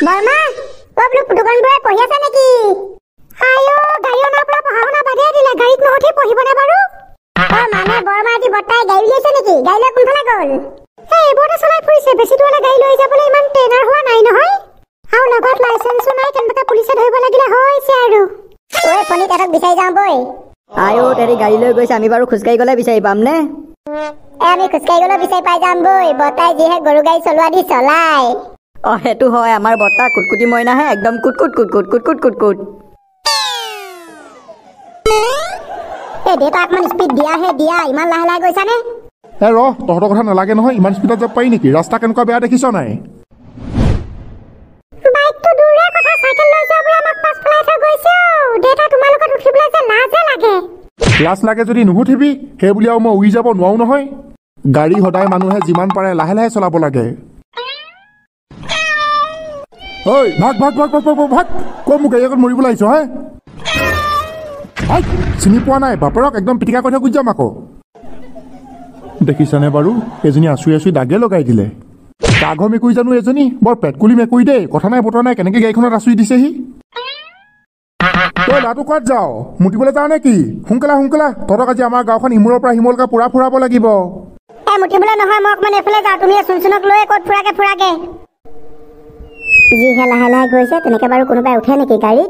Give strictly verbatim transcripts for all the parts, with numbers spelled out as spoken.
বৰ্মা ও বোলো পুতুকন বৰে পঢ়ি আছে নেকি? আয়ো গাড়ী অনাৰ পৰা পঢ়া শুনা বাদেই দিলে, গাড়ীত নহতি পঢ়িবনে বাৰু? অ মানে বৰ্মা আজি বৰ্তাই গাড়ী উলিয়াইছে নেকি? গাড়ী লৈ কোনফালে গ'ল? এই এইবোৰতে চলাই ফুৰিছে, বেছি দূৰলৈ গাড়ী লৈ যাবলৈ ইমান ট্ৰেইনাৰ হোৱা নাই নহয়, আৰু লগত লাইচেন্সো নাই, কেনেবাকে পুলিচে ধৰিব লাগিলে হৈছে আৰু। ঐ পনি তাতক বিচাৰি যাওঁ বৈ। আয়ো তেৰি গাড়ী লৈ গৈছে, আমি বাৰু খোজকাঢ়ি গ'লে বিচাৰি পাম নে? এ আমি খোজকাঢ়ি গ'লে বিচাৰি পাই যাম বৈ, বৰ্তাই যিহে গৰু গাড়ী চলোৱা দি চলাই। অ সেইটো হয়, আমাৰ বৰ্তা কুটকুটি মইনাহে, একদম কুট কুট কুট কুট কুট কুট কুট কুট। এই দেউতা অকমান স্পীড দিয়াহে দিয়া, ইমান লাহে লাহে গৈছানে? এ ৰ, তহঁতৰ কথা নালাগে নহয়, ইমান স্পীডত যাব পাৰি নেকি? ৰাস্তা কেনেকুৱা বেয়া দেখিছ নাই? বাইকটো দূৰৰে কথা, চাইকেল লৈ যোৱাবোৰে আমাক পাছ পেলাই থৈ গৈছে। দেউতা তোমাৰ লগত উঠিবলৈ যে লাজে লাগে। লাজ লাগে যদি নুঠিবি, সেই বুলি আৰু মই উৰি যাব নোৱাৰো নহয়। গাড়ী সদায় মানুহে যিমান পাৰে লাহে লাহে চলাব লাগে। ঐ ভাগ ভাগ ভাগ ভাগ ভাগ ভাগ, কৈ মোক গাড়ী আগত মৰিবলৈ আহিছ হে? চিনি পোৱা নাই বাপৰক, একদম পিটিকা কৰি থৈ গুচি যাম আকৌ। দেখিছানে বাৰু, এজনী আচুৰি আচুৰি দাগে লগাই দিলে। কাঘৰ মেকুৰী জানো এজনী? বৰ পেটকুলি মেকুৰী দেই, কথা নাই বতৰা নাই, কেনেকে গাড়ীখনত আচুৰি দিছেহি। তই ল'ৰাটো ক'ত যাৱ? মুতিবলৈ যাওঁ নে কি? সোনকালে সোনকালে, তহঁতক আজি আমাৰ গাঁওখন ইমূৰৰ পৰা সিমূৰলৈকে পুৰা ফুৰাব লাগিব। এ মুতিবলৈ নহয়, মই অকমান এইফালে যাওঁ, তুমি চুন চুনক লৈ ক'ত ফুৰাকে ফুৰাকে। যিহে লাহে লাহে গৈছে, তেনেকে বাৰু কোনোবাই উঠে নেকি গাড়ীত?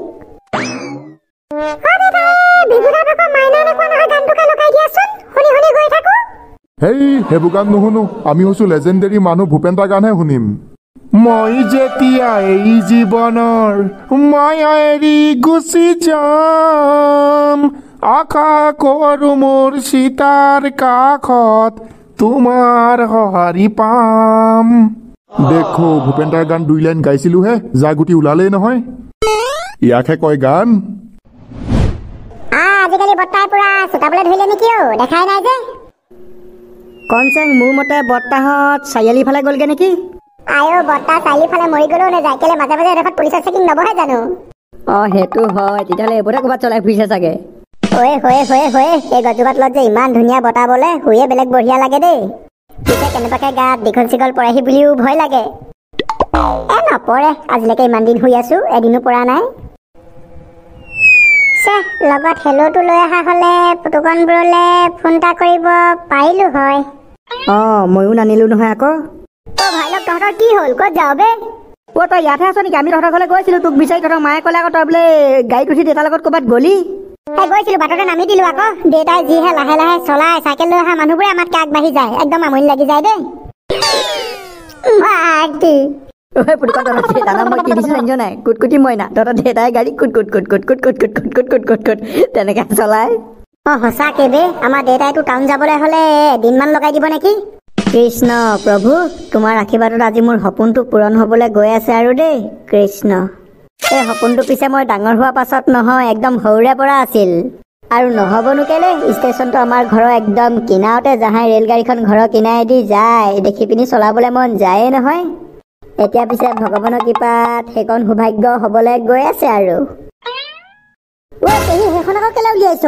হেই সেইবোৰ গান নুশুনো, আমি হৈছো লেজেণ্ডেৰী মানুহ, ভূপেন্দ্ৰ গানহে শুনিম। মই যেতিয়া এই জীৱনৰ মই এৰি গুচি যাম, আশা কৰো মোৰ সীতাৰ কাষত তোমাৰ সঁহাৰি পাম। দেখো ভূপেন্দ্ৰৰ গান দুই লাইন গাইছিলোহে, যা গুটি ওলালেই নহয়। ইয়াকহে কয় গান। আজিকালি বৰ্তাই পুৰা চোতাবলৈ ধৰিলে নেকি? অ দেখাই নাই যে। কনচেং মোৰ মতে বৰ্তাহঁত চাৰিআলি ফালে গ'লগে নেকি? আয়ো বৰ্তা চাৰিআলি ফালে মৰি গ'লেও নাযায়, কেলে মাজে মাজে এডোখৰত পুলিচৰ চেকিং নবহে জানো? অ সেইটো হয়, তেতিয়াহ'লে এইবোৰতে ক'ৰবাত চলাই ফুৰিছে চাগে। হয়ে হয়ে হয়ে হয়ে এই গছজোপাত তলত যে ইমান ধুনীয়া বতাহ বলে, শুয়ে বেলেগ বঢ়িয়া লাগে দেই। পিছে কেনেবাকে গাত দীঘল চিঘল পৰেহি বুলিও ভয় লাগে। এ নপৰে, আজিলৈকে ইমান দিন শুই আছো, এদিনো পৰা নাই। লগত হেল্ল'টো লৈ অহা হলে পুতুকনবোৰলে ফোন এটা কৰিব পাৰিলো হয়। অ ময়ো নানিলো নহয় আকৌ। অ ভাই লগ, তহঁতৰ কি হ'ল? ক'ত যাও বে? অ তই ইয়াতহে আছ নেকি? আমি তহঁতৰ ঘৰলৈ গৈছিলো, তোক বিচাৰি। তহঁতৰ মায়ে ক'লে আকৌ তই বোলে গাড়ীত উঠি দেউতাৰ লগত ক'ৰবাত গলি। এই গৈছিলো, বাটতে নামি দিলো আকৌ। দেউতাই যিহে লাহে লাহে চলাই, চাইকেল লৈ অহা মানুহবোৰে আমাতকে আগবাঢ়ি যায়, একদম আমনি লাগি যায় দেই। পুতুকন তহঁতৰ দেউতাৰ নাম মই কি দিছো জানিছ নাই? কুটকুটি মইনা। তহঁতৰ দেউতাই গাড়ী কুট কুট কুট কুট কুট কুট কুট কুট কুট কুট কুট কুট তেনেকে চলাই। অ সঁচাকে বে, আমাৰ দেউতাইতো টাউন যাবলৈ হলে এদিনমান লগাই দিব নেকি? কৃষ্ণ প্ৰভু, তোমাৰ আশীৰ্বাদত আজি মোৰ সপোনটো পূৰণ হবলৈ গৈ আছে আৰু দেই। কৃষ্ণ, এই সপোনটো পিছে মই ডাঙৰ হোৱাৰ পাছত নহয়, একদম সৰুৰে পৰা আছিল। আৰু নহবনো কেলে, ষ্টেচনটো আমাৰ ঘৰৰ একদম কিনাৰতে, যাহাই ৰেল গাড়ীখন ঘৰৰ কিনাৰেদি যায়, দেখি পিনি চলাবলৈ মন যায়ে নহয়। এতিয়া পিছে ভগৱানৰ কৃপাত সেইকণ সৌভাগ্য হবলৈ গৈ আছে আৰু। সেইখন আকৌ কেলে উলিয়াইছ?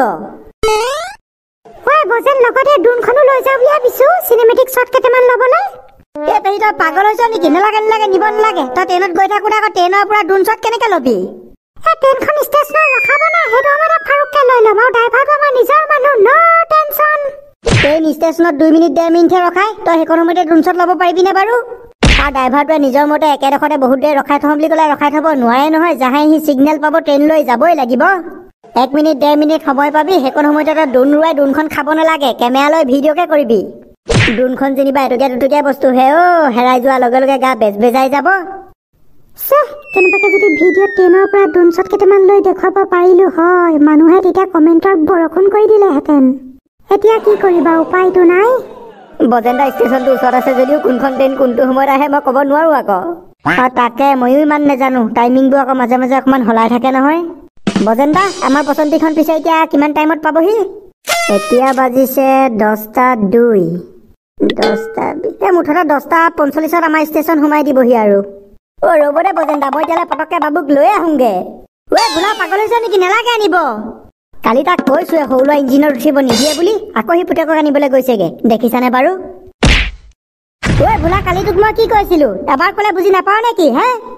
বজেন লগতে ড্ৰোনখনো লৈ যাওঁ বুলি ভাবিছো, চিনেমেটিক শ্বট কেইটামান ল'বলৈ। এই পেহী তই পাগল হৈছ নেকি? নালাগে নালাগে, নিব নালাগে। তই ট্ৰেইনত গৈ থাকোঁতে আকৌ ট্ৰেইনৰ পৰা ড্ৰোন শ্বট কেনেকে ল'বি? এই ট্ৰেইনখন ষ্টেচনত ৰখাব না, সেইটো আমাৰ ফাৰুককে লৈ ল'ম, আৰু ড্ৰাইভাৰটো আমাৰ নিজৰ মানুহ, ন টেনচন। ট্ৰেইন ষ্টেচনত দুই মিনিট ডেৰ মিনিটহে ৰখাই, তই সেইখন সময়তে ড্ৰোন শ্বট ল'ব পাৰিবিনে বাৰু? আৰু ড্ৰাইভাৰটোৱে নিজৰ মতে একেডোখৰতে বহুত দেৰি ৰখাই থ'ম বুলি ক'লে ৰখাই থ'ব নোৱাৰে নহয়, যাহাই সি চিগনেল পাব ট্ৰেইন লৈ যাবই লাগিব। এক মিনিট ডেৰ মিনিট সময় পাবি, সেইকণ সময়তে তই ড্ৰোন উৰুৱাই ড্ৰোনখন খাব নালাগে, কেমেৰা লৈ ভিডিঅ'কে কৰিবি। ড্ৰোনখন যেনিবা এটকীয়া দুটকীয়া বস্তু হে, অ হেৰাই যোৱাৰ লগে লগে গা বেজ বেজাই যাব। কেনেবাকে যদি ভিডিঅ'ত ট্ৰেইনৰ পৰা ড্ৰোন শ্বট কেইটামান লৈ দেখুৱাব পাৰিলো হয়, মানুহে তেতিয়া কমেণ্টত বৰষুণ কৰি দিলেহেঁতেন। এতিয়া কি কৰিবা, উপায়তো নাই। বজেণ্ডা ষ্টেচনটো ওচৰত আছে যদিও কোনখন ট্ৰেইন কোনটো সময়ত আহে মই ক'ব নোৱাৰো আকৌ। আৰু তাকে ময়ো ইমান নাজানো, টাইমিংবোৰ আকৌ মাজে মাজে অকণমান সলাই থাকে নহয়। বজেণ্ডা, আমাৰ পচন্দিখন পিছে এতিয়া কিমান টাইমত পাবহি? এতিয়া বাজিছে দহটা দুই। দহটা এই মুঠতে দহটা পঞ্চল্লিছত আমাৰ ষ্টেচন সোমাই দিবহি আৰু। অ ৰ'ব দে বজেণ্ডা, মই এতিয়ালৈ পটককৈ বাবুক লৈ আহোঁগে। ঐ বোলা পাগল হৈছে নেকি? নালাগে আনিব। কালি তাক কৈছোৱে সৰু ল'ৰা ইঞ্জিনত উঠিব নিদিয়ে বুলি, আকৌ সি পুতেকক আনিবলৈ গৈছেগে, দেখিছানে বাৰু? ঐ বোলা, কালি তোক মই কি কৈছিলো? এবাৰ ক'লে বুজি নাপাওঁ নেকি হে?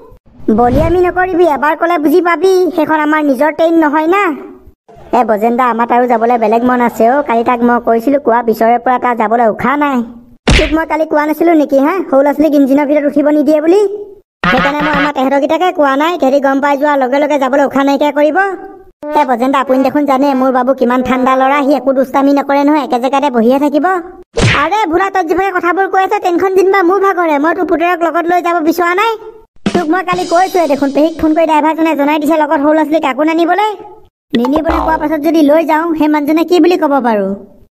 বলিয়ামি নকৰিবি, এবাৰ ক'লে বুজি পাবি, সেইখন আমাৰ নিজৰ ট্ৰেইন নহয় না। এ বজেন্দা, আমাৰ তাৰো যাবলৈ বেলেগ মন আছে অ'। কালি তাক মই কৈছিলোঁ, কোৱা পিছৰে পৰা তাৰ যাবলৈ উশাহ নাই। তোক মই কালি কোৱা নাছিলোঁ নেকি হা, সৰু ল'ৰা ছোৱালীক ইঞ্জিনৰ ভিতৰত উঠিব নিদিয়ে বুলি? সেইকাৰণে মই আমাৰ তেহেঁতকেইটাকে কোৱা নাই, তেহেঁতি গম পাই যোৱাৰ লগে লগে যাবলৈ উশাহ নাইকিয়া কৰিব। এ বজেন্দা, আপুনি দেখোন জানে মোৰ বাবু কিমান ঠাণ্ডা ল'ৰা, সি একো দুষ্টামি নকৰে নহয়, একে জেগাতে বহিয়ে থাকিব। আৰে ভোলা, তই যিভাগে কথাবোৰ কৈ আছে ট্ৰেইনখন যেনিবা মোৰ ভাগৰে, মই তোৰ পুতেৰক লগত লৈ যাব বিচৰা নাই। তোক মই কালি কৈছোৱে দেখোন, পেহীক ফোন কৰি ড্ৰাইভাৰজনে জনাই দিছে লগত সৰু ল'ৰা ছোৱালীক কাকো নানিবলৈ। নিনিবলৈ কোৱাৰ পাছত যদি লৈ যাওঁ, সেই মানুহজনে কি বুলি ক'ব বাৰু?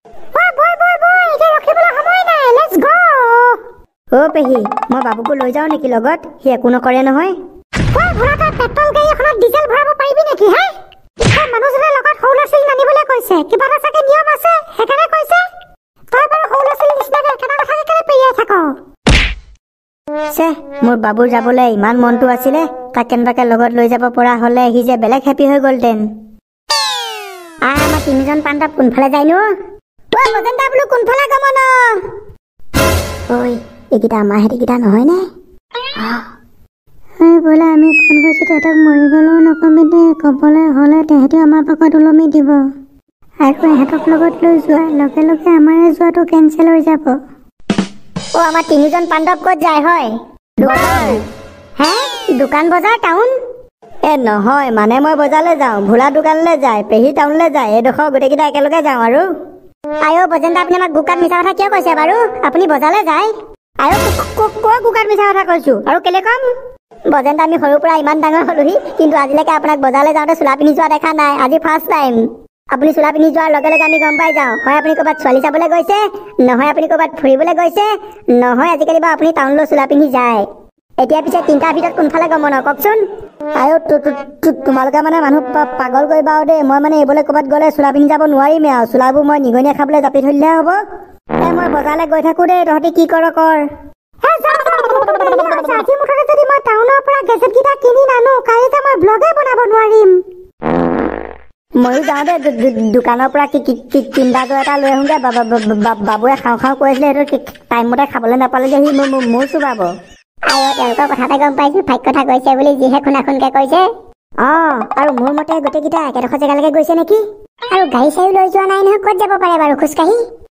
অ' পেহী, মই বাবুকো লৈ যাওঁ নেকি লগত? সি একো নকৰে নহয়। পেট্ৰল গাড়ী এখনত ডিজেল ভৰাব পাৰিবি নেকি হে? মানুহজনে লগত সৰু ল'ৰা ছোৱালী নানিবলৈ কৈছে, কিবা এটা চাগে নিয়ম আছে, সেইকাৰণে কৈছে। তই বাৰু সৰু ল'ৰা ছোৱালী নিচিনাকে একেটা কথাকে কেলে পেৰিয়াই থাক? চে, মোৰ বাবুৰ যাবলৈ ইমান মনটো আছিলে, তাক কেনেবাকে লগত লৈ যাব পৰা হ'লে সি যে বেলেগ হেপী হৈ গ'লহেঁতেন। আহ, আমাৰ তিনিজন পাণ্ডৱ কোনফালে যায়নো? তই বজেন্দা বোলো কোনফালে গমন? ঐ, এইকেইটা আমাৰ হেৰিকেইটা নহয়নে? বোলে আমি কোন গৈছোঁ, তেহেঁতক মৰিবলৈও নকবি দেই, ক'বলৈ হ'লে তেহেঁতেও আমাৰ পকত ওলমি দিব। আৰু এহেঁতক লগত লৈ যোৱাৰ লগে লগে আমাৰে যোৱাটো কেঞ্চেল হৈ যাব। অ' আমাৰ তিনিজন পাণ্ডৱ ক'ত যায় হয়? হে, দোকান বজাৰ টাউন? এ নহয়, মানে মই বজাৰলৈ যাওঁ, ভোলা দোকানলৈ যায়, পেহী টাউনলৈ যায়, এইডোখৰ গোটেইকেইটা একেলগে যাওঁ আৰু। আইঅ বজেন্দা, আপুনি আমাক গোকাত মিছা কথা কিয় কৈছে বাৰু? আপুনি বজাৰলৈ যায়? আৰু ক গোকাত মিছা কথা কৈছোঁ, আৰু কেলে কম? বজেন্দা, আমি সৰুৰ পৰা ইমান ডাঙৰ হ'লোহি, কিন্তু আজিলৈকে আপোনাক বজাৰলৈ যাওঁতে চোলা পিন্ধি যোৱা দেখা নাই, আজি ফাৰ্ষ্ট টাইম। আপুনি চোলা পিন্ধি যোৱাৰ লগে লগে আমি গম পাই যাওঁ, হয় আপুনি ক'ৰবাত ছোৱালী চাবলৈ গৈছে, নহয় আপুনি ক'ৰবাত ফুৰিবলৈ গৈছে, নহয় আজিকালি বাৰু আপুনি টাউনলৈ চোলা পিন্ধি যায়। এতিয়া পিছে তিনিটাৰ ভিতৰত কোনফালে গমন কওকচোন? আইঅ, তোমালোকে মানে মানুহ পাগল কৰিবা আৰু দেই। মই মানে এইবলৈ ক'ৰবাত গ'লে চোলা পিন্ধি যাব নোৱাৰিমেই আৰু, চোলাবোৰ মই নিগনিয়ে খাবলৈ জাপি থৈ দিলেহে হ'ব। এ মই বজাৰলৈ গৈ থাকোঁ দেই, তহঁতি কি কৰ কৰ। আজি মুঠতে যদি মই টাউনৰ পৰা গেজেটকেইটা কিনি নানো, কালি যে মই ব্লগে বনাব নোৱাৰিম। ময়ো যাওঁ দে, দোকানৰ পৰা কিন্দাজৰ এটা লৈ আহোঁগৈ। বাবুৱে খাওঁ খাওঁ কৈ আছিলে, সেইটো টাইমমতে খাবলৈ নাপালে যে সি মোৰ চুবাব। আইঅ, তেওঁলোকৰ কথাতে গম পাইছোঁ, ফাইক কথা কৈছে বুলি, যিহে খুনা খুনকে কৈছে। অঁ, আৰু মোৰ মতে গোটেইকেইটা একেডোখৰ জেগালৈকে গৈছে নেকি? আৰু গাড়ী চাড়ী লৈ যোৱা নাই নহয়, ক'ত যাব পাৰে বাৰু খোজকাঢ়ি?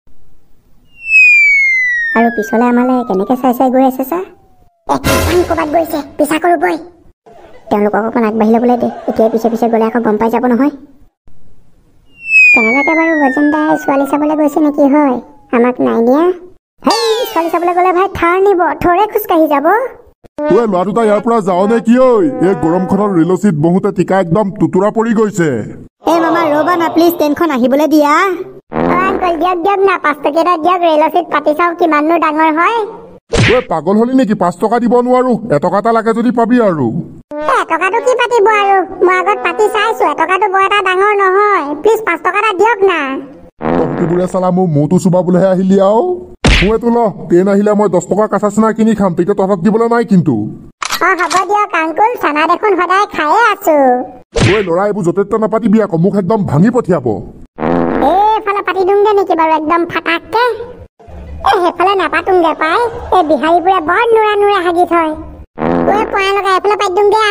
আৰু পিছলৈ আমালৈ কেনেকৈ চাই চাই গৈ আছে ছাৰ? একদম ক'ৰবাত গৈছে, পিছা কৰোঁ বৈ। তেওঁলোকক অকণ আগবাঢ়ি ল'বলৈ দে, এতিয়াই পিছে পিছে গ'লে আকৌ গম পাই যাব নহয়। কেনেবাকৈ বাৰু বজেন্দাই ছোৱালী চাবলৈ গৈছে নেকি হয়? আমাক নাই নিয়া। হেই, ছোৱালী চাবলৈ গ'লে ভাই থাৰ নিব, থৰে খোজকাঢ়ি যাব। ঐ ল'ৰা দুটা ইয়াৰ পৰা যাওঁ নে কি? ঐ, এই গৰমখনত ৰেলৰ চিট বহুতে টিকা একদম তুতুৰা পৰি গৈছে। এই মামা ৰ'বা না প্লিজ, ট্ৰেইনখন আহিবলৈ দিয়া। আংকল দিয়ক দিয়ক না, পাঁচ টকীয়া দিয়ক, ৰেলৰ চিট পাতি চাওঁ কিমাননো ডাঙৰ হয়। ঐ পাগল হলি নেকি? পাঁচ টকা দিব নোৱাৰো, এটকা এটা লাগে যদি পাবি আৰু। এটকাটো কি পাতিব আৰু, মই আগত পাতি চাইছো, এটকাটো বৰ এটা ডাঙৰ নহয়, প্লিজ পাঁচ টকা এটা দিয়ক না। তহঁতিবোৰে চালা মোৰ মূৰটো চুবাবলৈহে আহিলি আৰু। মোৰ এইটো ল, ট্ৰেইন আহিলে মই দহ টকা কাঁচা চিনা কিনি খাম, তেতিয়া তহঁতক দিবলৈ নাই কিন্তু। অ হ'ব দিয়ক আংকুল, চানা দেখোন সদায় খায়ে আছো। ঐ ল'ৰা, এইবোৰ য'তে ত'তে নাপাতিবি আকৌ, মোক একদম ভাঙি পঠিয়াব। এইফালে পাতি দিওঁগে নেকি বাৰু একদম ফাটাককে? এ সেইফালে নাপাতোংগে পাই, এই বিহাৰীবোৰে বৰ নুৰা নুৰা হাগি থয়। ঐ পয়া লগা, এইফালে পাতি দিওঁগে।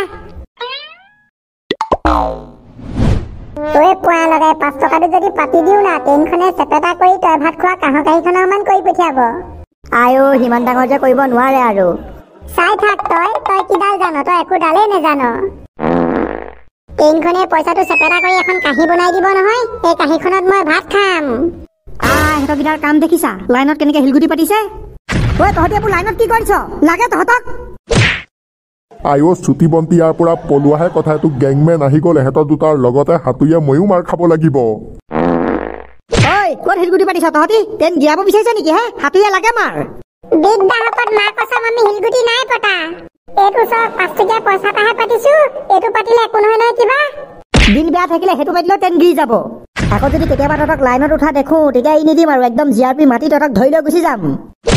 ঐ পয়া লগাই পাঁচ টকাটো যদি পাতি দিওঁ না, ট্ৰেইনখনে চেপেটা কৰি তই ভাত খোৱা কাঁহৰ কাঁহীখনৰ সমান কৰি পঠিয়াব। আইঅ, সিমান ডাঙৰ যে কৰিব নোৱাৰে আৰু। চাই থাক তই, তই কিডাল জান? তই একো ডালেই নেজান। ট্ৰেইনখনে পইচাটো চেপেটা কৰি এখন কাঁহী বনাই দিব নহয়, এই কাঁহীখনত মই ভাত খাম। আহ, সিহঁতকেইটাৰ কাম দেখিছা? লাইনত কেনেকে শিলগুটি পাতিছে। ঐ তহঁতি এইবোৰ লাইনত কি কৰিছ? লাগে তহঁতক? আইঅ, চুটি বন্তি ইয়াৰ পৰা পলোৱাহে কথা, এইটো গেংমেন আহি গ'ল, এহেঁতৰ দুটাৰ লগতে হাতুৰিয়ে ময়ো মাৰ খাব লাগিব। ঐ ক'ত শিলগুটি পাতিছ তহঁতি? ট্ৰেইন গিৰাব বিচাৰিছে নেকি হে? হাতুৰিয়ে লাগে মাৰ। বিদ্যাহঁতত মা কচম আমি শিলগুটি নাই পতা, এইটো চব পাঁচ টকীয়া পইচা এটাহে পাতিছো, এইটো পাতিলে একো নহয় নহয় কিবা। দিন বেয়া থাকিলে সেইটো পাতিলেও ট্ৰেইন গিৰি যাব। আকৌ যদি কেতিয়াবা তহঁতক লাইনত উঠা দেখো, তেতিয়া ই নিদিম আৰু, একদম জি আৰ পি মাতি তহঁতক ধৰি লৈ গুচি যাম।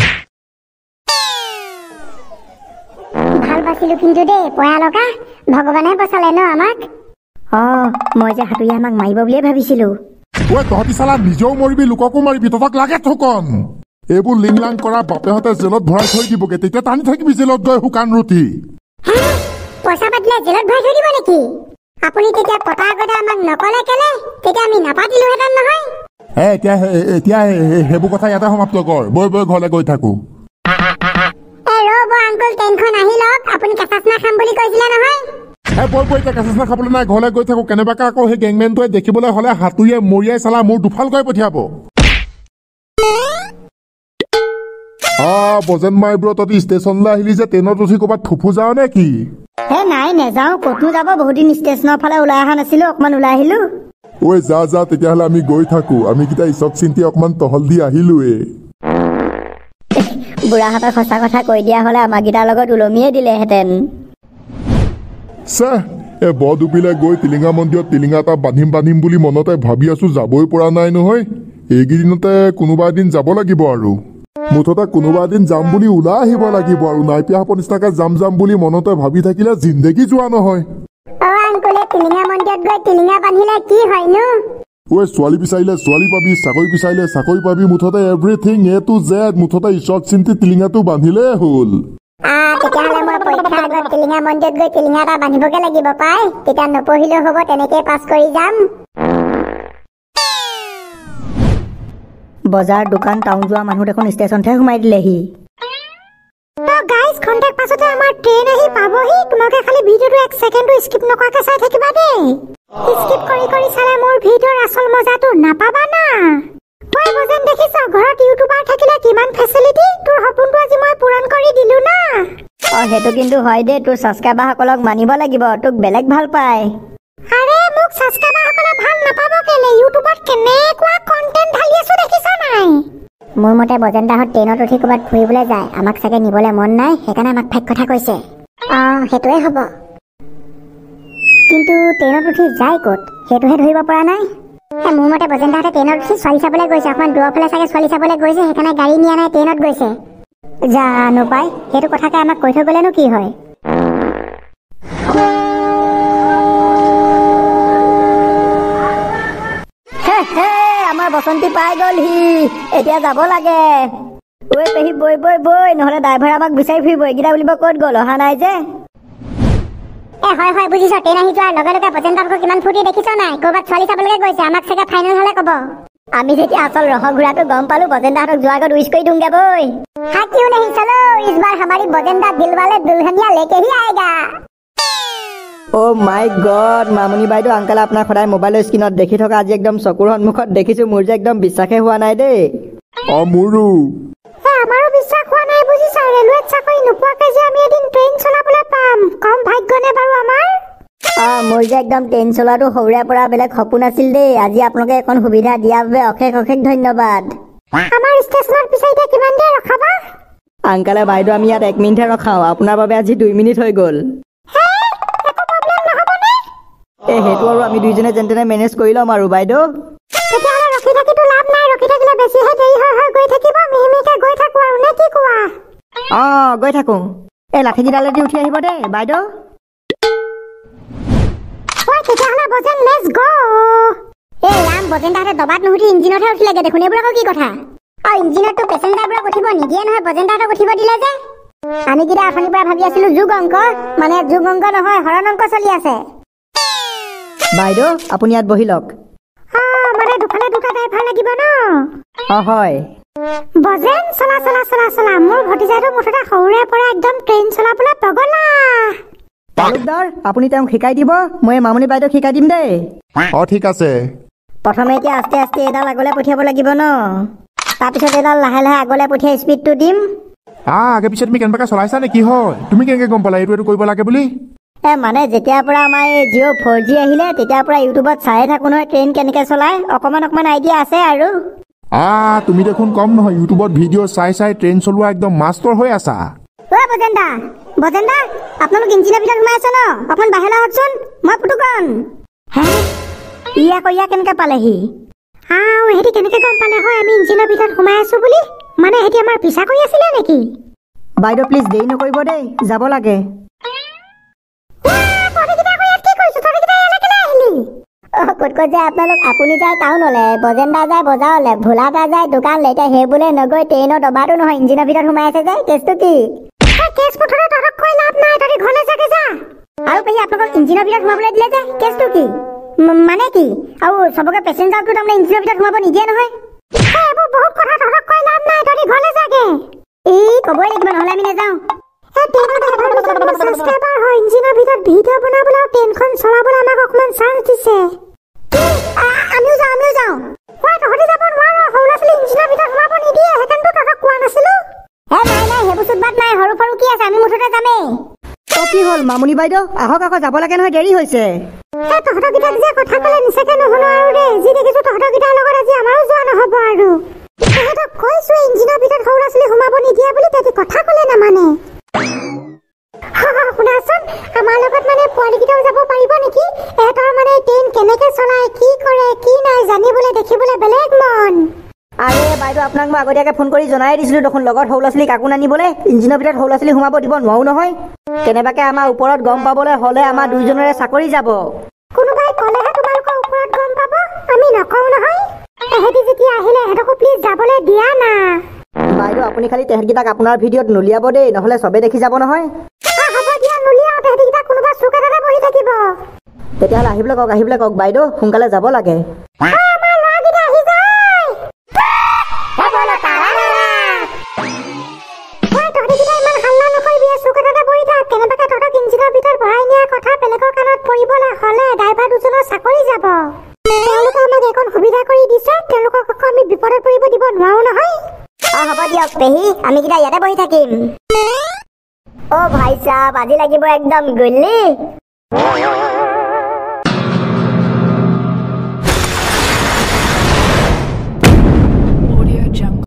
ভাল বাচিলো কিন্তু দেই, পয়া লগা, ভগৱানে বচালে ন আমাক। অ, মই যে হাতুৰিয়ে আমাক মাৰিব বুলিয়ে ভাবিছিলো। ঐ তহঁতি চালা নিজেও মৰিবি, লোককো মাৰিবি, তহঁতক লাগে থকন। এইবোৰ লিংলাং কৰা বাপেহঁতে জেলত ভৰাই থৈ দিবগে, তেতিয়া টানি থাকিবি জেলত গৈ শুকান ৰুটি। পইচা পাতিলে জেলত ভৰাই থৈ দিব নেকি? আপুনি তেতিয়া পতা আগতে আমাক নকলে কেলে? তেতিয়া আমি নাপাতিলোহেঁতেন নহয়। হে এতিয়া এতিয়া সেইবোৰ কথা ইয়াতে সমাপ্ত কৰ। বৈ বৈ ঘৰলৈ গৈ থাকো। এ ৰ'ব আংকুল, ট্ৰেইনখন আহি লওক। আপুনি কেঁচা চানা খাম বুলি কৈছিলে নহয়। হে বৈ বৈ এতিয়া কেঁচা চানা খাবলৈ নাই, ঘৰলৈ গৈ থাকো। কেনেবাকৈ আকৌ সেই গেংমেনটোৱে দেখিবলৈ হ'লে হাতুৰিয়ে মৰিয়াই চালা মোৰ দুফাল কৰি পঠিয়াব। আহ বজেন মাইব্ৰ, তহঁতি ষ্টেচনলৈ আহিলি যে ট্ৰেইনত উঠি ক'ৰবাত থুফু যাওঁ নে কি? হে নাই নেযাওঁ, ক'তো যাব। বহুত দিন ষ্টেচনৰ ফালে ওলাই অহা নাছিলো, অকমান ওলাই আহিলো। ঐ যা যা, তেতিয়াহ'লে আমি গৈ থাকো। আমি কেইটা ইচক চিন্তি অকমান টহল দি আহিলোৱে। বুঢ়াহঁতক সঁচা কথা কৈ দিয়া হ'লে আমাৰকেইটাৰ লগত ওলমিয়ে দিলেহেঁতেন। চাহ এ বৰ ডুবিলে গৈ টিলিঙা মন্দিৰত টিলিঙা এটা বান্ধিম বান্ধিম বুলি মনতে ভাবি আছো, যাবই পৰা নাই নহয়। এইকেইদিনতে কোনোবা এদিন যাব লাগিব আৰু। মুঠতে কোনোবা এদিন যাম বুলি ওলাই আহিব লাগিব আৰু। নাইপিয়াহঁতৰ নিচিনাকে যাম যাম বুলি মনতে ভাবি থাকিলে জিন্দেগী যোৱা নহয়। অ আংকুলে, টিলিঙা মন্দিৰত গৈ টিলিঙা বান্ধিলে কি হয়নো? ঐ ছোৱালী বিচাৰিলে ছোৱালী পাবি, চাকৰি বিচাৰিলে চাকৰি পাবি। মুঠতে এভৰিথিং এ টু জেড। মুঠতে ঈশ্বৰ চিন্তি টিলিঙাটো বান্ধিলেই হ'ল। আহ তেতিয়াহ'লে মই পৰীক্ষাৰ আগত টিলিঙা মন্দিৰত গৈ টিলিঙা এটা বান্ধিবগে লাগিব পাই। তেতিয়া নপঢ়িলেও হ'ব, তেনেকেই পাছ কৰি যাম। বজাৰ দোকান টাউন যোৱা মানুহ দেখোন ষ্টেচনতহে সোমাই দিলেহি। তো গাইজ, খন্তেক পাছতে আমাৰ ট্ৰেইন আহি পাবহি। তোমালোকে খালি ভিডিঅ'টো এক ছেকেণ্ডো স্কিপ নকৰাকে চাই থাকিবা দেই। স্কিপ কৰি কৰি চালে মোৰ ভিডিঅ'ৰ আচল মজাটো নাপাবা না। তই বজেন দেখিছ, ঘৰত ইউটিউবাৰ থাকিলে কিমান ফেচিলিটি। তোৰ সপোনটো আজি মই পূৰণ কৰি দিলো না। অ সেইটো কিন্তু হয় দেই, তোৰ ছাবস্ক্ৰাইবাৰসকলক মানিব লাগিব, তোক বেলেগ ভাল পায়। আৰে মোক ছাবস্ক্ৰাইবাৰসকলে ভাল নাপাব কেলে? ইউটিউবত কেনেকুৱা কণ্টেণ্ট ঢালি আছো দেখিছ নাই? মোৰ মতে বজেন দাহঁত ট্ৰেইনত উঠি ক'ৰবাত ফুৰিবলৈ যায়। আমাক চাগে নিবলৈ মন নাই, সেইকাৰণে আমাক ফেক কথা কৈছে। অ সেইটোৱে হ'ব। কিন্তু ট্ৰেইনত উঠি যায় ক'ত সেইটোহে ধৰিব পৰা নাই। মোৰ মতে বজেন দাহঁতে ট্ৰেইনত উঠি ছোৱালী চাবলৈ গৈছে। অকণমান দূৰৰ ফালে চাগে ছোৱালী চাবলৈ গৈছে, সেইকাৰণে গাড়ী নিয়া নাই, ট্ৰেইনত গৈছে। জানো পাই, সেইটো কথাকে আমাক কৈ থৈ গ'লেনো কি হয়? আমাৰ বসন্তী পাই গ'লহি, এতিয়া যাব লাগে। ঐ পেহী বৈ বৈ বৈ, নহ'লে ড্ৰাইভাৰ আমাক বিচাৰি ফুৰিব। এইকেইটা বুলিব ক'ত গ'ল, অহা নাই যে। এ হয় হয় বুজিছ, ট্ৰেইন আহি যোৱাৰ লগে লগে বজেন দাহঁতক কিমান ফূৰ্তি দেখিছ নাই? ক'ৰবাত ছোৱালী চাবলৈকে গৈছে। আমাক চাগে ফাইনেল হ'লে ক'ব। আমি যেতিয়া আচল ৰহ ঘূৰাটো গম পালো, বজেন দাহঁতক যোৱাৰ আগত উইচ কৰি দিওঁগে বৈ। हाँ क्यों नहीं, चलो इस बार हमारी बजेंदा दिल वाले दुल्हनिया लेके ही आएगा। অ মাই গড, মামনি বাইদেউ আংকাল আপোনাক সদায় মোবাইলৰ স্ক্ৰীণত দেখি থকা আজি একদম চকুৰ সন্মুখত দেখিছো। মোৰ যে একদম বিশ্বাসে হোৱা নাই দেই। অ মোৰো আমাৰো বিশ্বাস হোৱা নাই বুজিছা। ৰেলৱেত চাকৰি নোপোৱাকে যে আমি এদিন ট্ৰেইন চলাবলৈ পাম, কম ভাগ্য নে বাৰু আমাৰ? অ মোৰ যে একদম ট্ৰেইন চলোৱাটো সৰুৰে পৰা বেলেগ সপোন আছিল দেই। আজি আপোনালোকে এখন সুবিধা দিয়াৰ বাবে অশেষ অশেষ ধন্যবাদ। আমাৰ ষ্টেচনৰ পিছতে কিমান দেৰি ৰখাবা? আংকালে বাইদেউ আমি ইয়াত এক মিনিটহে ৰখাওঁ, আপোনাৰ বাবে আজি দুই মিনিট হৈ গ'ল। এ সেইটো আৰু আমি দুইজনে যেন তেনে মেনেজ কৰি ল'ম আৰু বাইদেউ। তেতিয়াহ'লে ৰখি থাকিতো লাভ নাই, ৰখি থাকিলে বেছিহে দেৰি হৈ হৈ গৈ থাকিব। মিহিমিহিকে গৈ থাকো আৰু নে কি কোৱা? অ গৈ থাকো। এই লাঠিকেইডালেদি উঠি আহিব দেই বাইদেউ। তেতিয়াহ'লে বজেন লেটছ গ'। এই ৰাম, বজেন দাহঁতে দবাত নুঠি ইঞ্জিনতহে উঠিলেগে দেখোন। এইবোৰ আকৌ কি কথা? আৰু ইঞ্জিনততো পেচেঞ্জাৰবোৰক উঠিব নিদিয়ে নহয়, বজেন দাহঁতক উঠিব দিলে যে। আমি কেইটা অথনিৰ পৰা ভাবি আছিলো যোগ অংক, মানে যোগ অংক নহয়, হৰণ অংক চলি আছে। বাইদেউ আপুনি ইয়াত বহি লওক। মানে দুফালে দুটা ড্ৰাইভাৰ লাগিব ন? অ হয়। বজেন চলা চলা চলা চলা। মোৰ ভতিজাটো মুঠতে সৰুৰে পৰা একদম ট্ৰেইন চলাবলৈ পগলা। তালুকদাৰ আপুনি তেওঁক শিকাই দিব, মই মামনি বাইদেউক শিকাই দিম দেই। অ ঠিক আছে। প্ৰথমে এতিয়া আস্তে আস্তে এডাল আগলৈ পঠিয়াব লাগিব ন, তাৰপিছত এডাল লাহে লাহে আগলৈ পঠিয়াই স্পীডটো দিম। আহ আগে পিছত তুমি কেনেবাকৈ চলাইছা নে কি হয়? তুমি কেনেকৈ গম পালা এইটো এইটো কৰিব লাগে বুলি? এ মানে যেতিয়াৰ পৰা আমাৰ এই জিঅ' ফ'ৰ জি আহিলে তেতিয়াৰ পৰা ইউটিউবত চায়ে থাকো নহয় ট্ৰেইন কেনেকৈ চলায়, অকণমান অকণমান আইডিয়া আছে আৰু। আহ তুমি দেখোন কম নহয়, ইউটিউবত ভিডিঅ' চাই চাই ট্ৰেইন চলোৱা একদম মাষ্টৰ হৈ আছা। অ বজেন দা, বজেন দা আপোনালোক ইঞ্জিনৰ ভিতৰত সোমাই আছে ন? অকণমান বাহিৰলৈ আহকচোন, মই পুতুকন। হে ই আকৌ ইয়াক কেনেকৈ পালেহি? আও হেতি কেনেকৈ গম পালে হয় আমি ইঞ্জিনৰ ভিতৰত সোমাই আছো বুলি? মানে হেতি আমাৰ পিছা কৰি আছিলে নেকি? বাইদেউ প্লিজ দেৰি নকৰিব দেই, যাব লাগে। ক'ত ক'ত যায় আপোনালোক? আপুনি যায় টাউনলে, বজেন দা যায় বজাৰলে, ভোলা দা যায় দোকানলে। এতিয়া সেইবোৰে নগৈ ট্ৰেইনৰ দবাটো নহয় ইঞ্জিনৰ ভিতৰত সোমাই আছে যে। কেছটো কি? কেছ মুঠতে তহঁতক কৈ লাভ নাই, তহঁতি ঘৰলৈ যাগে যা। আৰু পেহী আপোনালোকক ইঞ্জিনৰ ভিতৰত সোমাবলৈ দিলে যে কেছটো কি ম- মানে কি আৰু চবকে পেচেঞ্জাৰটো তাৰমানে ইঞ্জিনৰ ভিতৰত সোমাব নিদিয়ে নহয় এইবোৰ বহুত কথা তহঁতক কৈ লাভ নাই তহঁতি ঘৰলৈ যাগে এই ক'বই লাগিব নহ'লে আমি নাযাওঁ এই ট্ৰেইনত এঘাৰ ছাবস্ক্ৰাইবাৰ হয় ইঞ্জিনৰ ভিতৰত ভিডিঅ' বনাবলৈ আৰু ট্ৰেইনখন চলাবলৈ আমাক অকণমান চান্স দিছে আমিও যাওঁ আমিও যাওঁ ঐ তহঁতি যাব নোৱাৰ সৰু ল'ৰা ছোৱালী ইঞ্জিনৰ ভিতৰত সোমাব নিদিয়ে সেইকাৰণেতো তহঁতক কোৱা নাছিলো হে নাই নাই সেইবোৰ চুটবাট নাই সৰু সৰু কি আছে আমি মুঠতে যামেই অ কি হ'ল মামুনি বাইদেউ আহক আকৌ যাব লাগে নহয় দেৰি হৈছে এই তহঁতকেইটাক যে কথা ক'লে নিচাকে নুশুনো আৰু দেই যি দেখিছো তহঁতকেইটাৰ লগত আজি আমাৰো যোৱা নহ'ব আৰু তহঁতক কৈছো ইঞ্জিনৰ ভিতৰত সৰু ল'ৰা ছোৱালী সোমাব নিদিয়ে বুলি তহঁতি কথা ক'লে নামানে শুনাচোন আমাৰ লগত মানে পোৱালীকেইটাও যাব পাৰিব নেকি এহঁতৰ মানে ট্ৰেইন কেনেকে চলায় কি কৰে কি নাই জানিবলৈ দেখিবলৈ বেলেগ মন আৰে বাইদেউ আপোনাক মই আগতীয়াকৈ ফোন কৰি জনাই দিছিলো দেখোন লগত সৰু ল'ৰা ছোৱালী কাকো নানিবলৈ ইঞ্জিনৰ ভিতৰত সৰু ল'ৰা ছোৱালী সোমাব দিব নোৱাৰো নহয় কেনেবাকৈ আমাৰ ওপৰত গম পাবলৈ হ'লে আমাৰ দুইজনৰে চাকৰি যাব কোনোবাই ক'লেহে তোমালোকৰ ওপৰত গম পাব আমি নকওঁ নহয় এহেঁতি যেতিয়া আহিলে এহেঁতকো প্লিজ যাবলৈ দিয়া না বাইদেউ আপুনি খালি তেহেঁতকেইটাক আপোনাৰ ভিডিঅ'ত নুলিয়াব দেই নহ'লে চবে দেখি যাব নহয় হ'ব দিয়া নুলিয়াও তেহেঁতিকেইটা কোনোবা চুক এটাতে বহি থাকিব তেতিয়াহ'লে আহিবলৈ কওক আহিবলৈ কওক বাইদেউ সোনকালে যাব লাগে আমাৰ ল'ৰাকেইটা আহি যায় তহঁতিকেইটা ইমান হাল্লা নকৰিবি চুক এটাতে বহি থাক কেনেবাকৈ তহঁতক ইঞ্জিনৰ ভিতৰত ভৰাই নিয়াৰ কথা বেলেগৰ কাণত পৰিবলৈ হ'লে ড্ৰাইভাৰ দুজনৰ চাকৰি যাব তেওঁলোকে আমাক এইকণ সুবিধা কৰি দিছে তেওঁলোকক আকৌ আমি বিপদত পৰিব দিব নোৱাৰো নহয় অ হ'ব দিয়ক পেহী আমি কেইটা ইয়াতে বহি থাকিম অ ভাই সাহেব আজি লাগিব একদম গলি